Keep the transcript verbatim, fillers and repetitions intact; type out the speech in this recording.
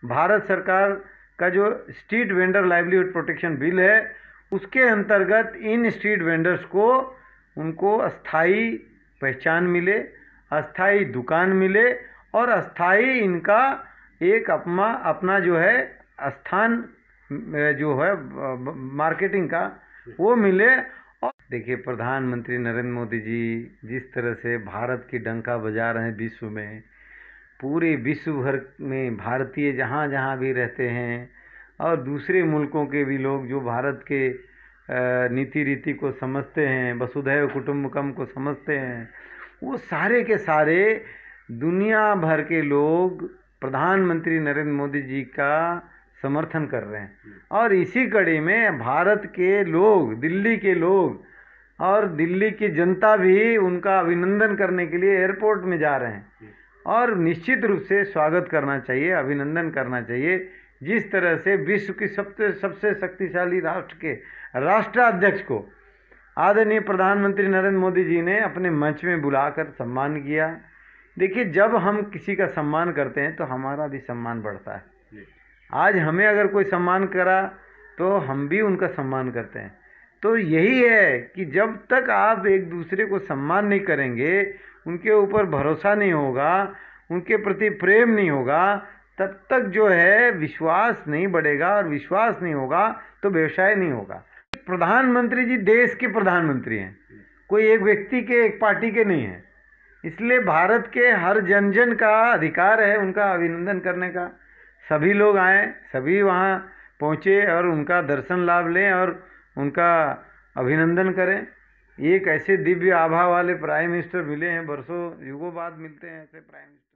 भारत सरकार का जो street vendor livelihood protection bill है उसके अंतर्गत इन स्ट्रीट वेंडर्स को उनको अस्थाई पहचान मिले, अस्थाई दुकान मिले और अस्थाई इनका एक अपना अपना जो है स्थान जो है मार्केटिंग का वो मिले। और देखिए, प्रधानमंत्री नरेंद्र मोदी जी जिस तरह से भारत की डंका बजा रहे हैं विश्व में, पूरे विश्व भर में भारतीय जहाँ जहाँ भी रहते हैं और दूसरे मुल्कों के भी लोग जो भारत के नीति रीति को समझते हैं, वसुधैव कुटुंबकम को समझते हैं, वो सारे के सारे दुनिया भर के लोग प्रधानमंत्री नरेंद्र मोदी जी का समर्थन कर रहे हैं। और इसी कड़ी में भारत के लोग, दिल्ली के लोग और दिल्ली की जनता भी उनका अभिनंदन करने के लिए एयरपोर्ट में जा रहे हैं। और निश्चित रूप से स्वागत करना चाहिए, अभिनंदन करना चाहिए। जिस तरह से विश्व की सबसे सबसे शक्तिशाली राष्ट्र के राष्ट्राध्यक्ष को आदरणीय प्रधानमंत्री नरेंद्र मोदी जी ने अपने मंच में बुलाकर सम्मान किया। देखिए, जब हम किसी का सम्मान करते हैं तो हमारा भी सम्मान बढ़ता है। आज हमें अगर कोई सम्मान करा तो हम भी उनका सम्मान करते हैं। तो यही है कि जब तक आप एक दूसरे को सम्मान नहीं करेंगे, उनके ऊपर भरोसा नहीं होगा, उनके प्रति प्रेम नहीं होगा, तब तक जो है विश्वास नहीं बढ़ेगा, और विश्वास नहीं होगा तो व्यवसाय नहीं होगा। प्रधानमंत्री जी देश के प्रधानमंत्री हैं, कोई एक व्यक्ति के, एक पार्टी के नहीं हैं। इसलिए भारत के हर जन जन का अधिकार है उनका अभिनंदन करने का। सभी लोग आए, सभी वहाँ पहुँचे और उनका दर्शन लाभ लें और उनका अभिनंदन करें। एक ऐसे दिव्य आभा वाले प्राइम मिनिस्टर मिले हैं, वर्षों युगों बाद मिलते हैं ऐसे प्राइम मिनिस्टर।